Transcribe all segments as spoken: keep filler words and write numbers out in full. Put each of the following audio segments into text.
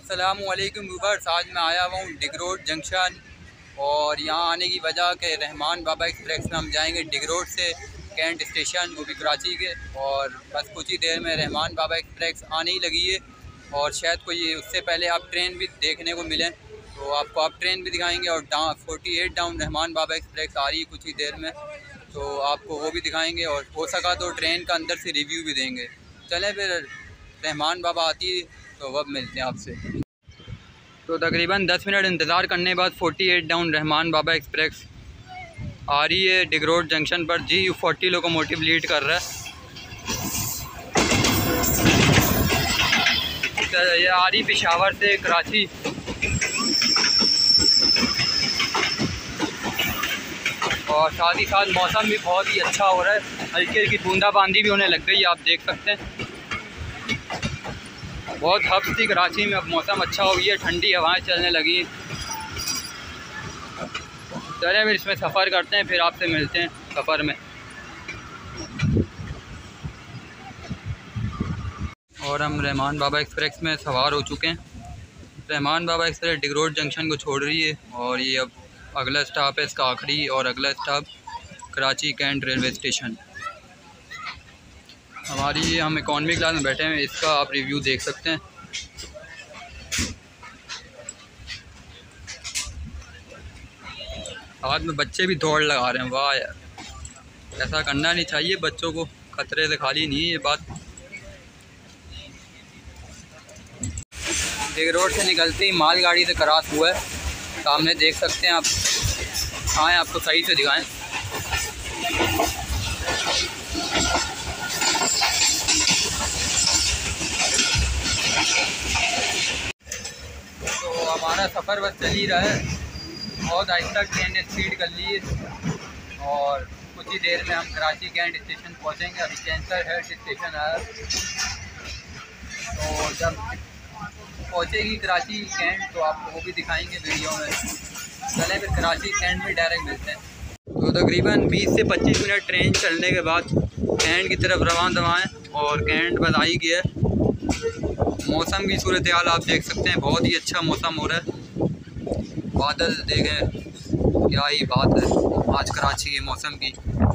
अस्सलामुअलैकुम व्यूअर्स, आज मैं आया हुआ हूँ डिगरोड जंक्शन और यहाँ आने की वजह के रहमान बाबा एक्सप्रेस में हम जाएंगे डिगरोड से कैंट स्टेशन, वो भी कराची के। और बस कुछ ही देर में रहमान बाबा एक्सप्रेस आने ही लगी है और शायद कोई उससे पहले आप ट्रेन भी देखने को मिलें तो आपको आप ट्रेन भी दिखाएंगे। और down forty eight down Rahman Baba express आ रही है कुछ ही देर में, तो आपको वो भी दिखाएंगे और हो सका तो ट्रेन का अंदर से रिव्यू भी देंगे। चलें फिर, रहमान बाबा आती है तो वब मिलते हैं आपसे। तो तकरीबन दस मिनट इंतज़ार करने के बाद forty eight down Rahman Baba express आ रही है डिगरोड जंक्शन पर। G U forty locomotive lead कर रहा है। ये आ रही पेशावर से कराची। और साथ ही साथ मौसम भी बहुत ही अच्छा हो रहा है, हल्की हल्की बूंदाबांदी भी होने लग गई, आप देख सकते हैं। बहुत हफ्स थी कराची में, अब मौसम अच्छा हो गया, ठंडी हवाएं चलने लगी। चलिए फिर इसमें सफ़र करते हैं, फिर आपसे मिलते हैं सफ़र में। और हम रहमान बाबा एक्सप्रेस में सवार हो चुके हैं। रहमान बाबा एक्सप्रेस डिगरोड जंक्शन को छोड़ रही है और ये अब अगला स्टॉप है इसका आखिरी, और अगला stop Karachi cantt railway station. हमारी हम इकॉनमी क्लास में बैठे हैं, इसका आप रिव्यू देख सकते हैं। साथ में बच्चे भी दौड़ लगा रहे हैं, वाह यार, ऐसा करना नहीं चाहिए, बच्चों को खतरे से खाली नहीं है ये बात। डिगरोड से निकलते ही माल गाड़ी से क्रॉस हुआ है, सामने देख सकते हैं आप। आए आपको सही से दिखाएं। तो हमारा सफ़र बस चल ही रहा है, बहुत आहिस्ता ट्रेन ने स्पीड कर ली है और कुछ ही देर में हम कराची कैंट स्टेशन पहुंचेंगे। अभी कैंसर हेड स्टेशन आया, तो जब पहुंचेगी कराची कैंट तो आपको वो भी दिखाएंगे वीडियो में। चलें फिर कराची कैंट में डायरेक्ट मिलते हैं। तो तकरीबन बीस से पच्चीस मिनट ट्रेन चलने के बाद कैंट की तरफ रवान दवाएँ और कैंट बस आई गया है। मौसम की सूरत हाल आप देख सकते हैं, बहुत ही अच्छा मौसम हो रहा है। बादल देखें, क्या ही बात है आज कराची के मौसम की।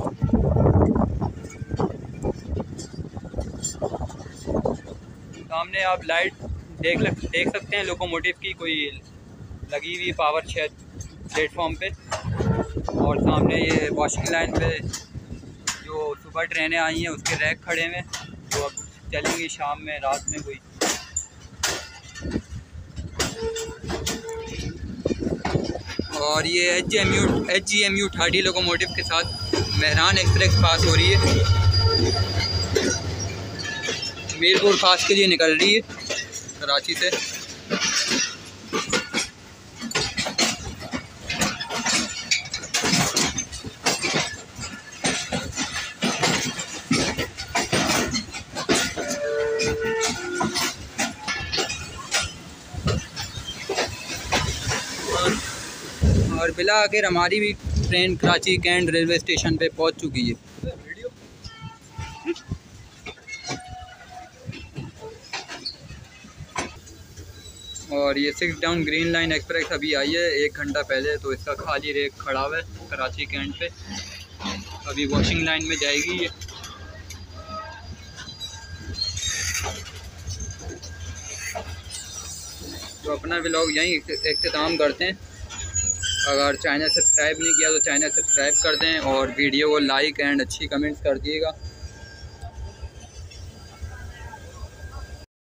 सामने आप लाइट देख देख सकते हैं लोकोमोटिव की, कोई लगी हुई पावर शेड प्लेटफॉर्म पे। और सामने ये वॉशिंग लाइन पे जो सुबह ट्रेनें आई हैं उसके रैक खड़े हैं, जो अब चलेंगी शाम में, रात में कोई। और ये H G M U H G M U thirty locomotive के साथ मेहरान एक्सप्रेस पास हो रही है, मीरपुर पास के लिए निकल रही है कराची से। और बिला आखिर हमारी भी train Karachi cantt railway station पे पहुंच चुकी है। और ये six down green line express अभी आई है एक घंटा पहले, तो इसका खाली रेक खड़ा हुआ है कराची कैंट पे। अभी वॉशिंग लाइन में जाएगी ये। तो अपना व्लॉग यहीं इख्तिताम करते हैं। अगर चैनल सब्सक्राइब नहीं किया तो चैनल सब्सक्राइब कर दें और वीडियो को लाइक एंड अच्छी कमेंट्स कर दिएगा।